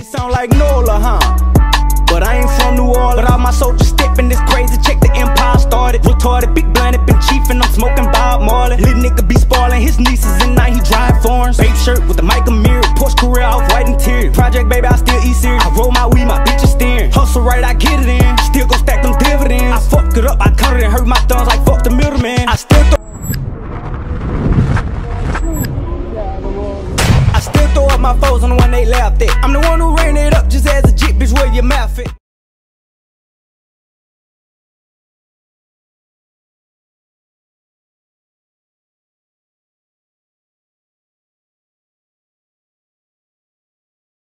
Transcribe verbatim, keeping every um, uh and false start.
Shit sound like Nola, huh? But I ain't from New Orleans. But all my soldiers stepping this crazy. Check the empire started. Retarded, big blinded, been chiefin'. I'm smoking Bob Marley. Little nigga be spoiling his nieces and now he drive foreigns. Babe shirt with the Michael Mirror. Porsche career off white interior. Project baby, I still eat cereal. I roll my weed, my bitch is steering. Hustle right, I get it in. Still gon' stack them dividends. I fuck it up, I cut it and hurt my thumbs like fuck the middleman. I still throw I still throw up my foes on the one they laughed at. I'm the one who ran it up just as a jit, bitch, where your mouth at?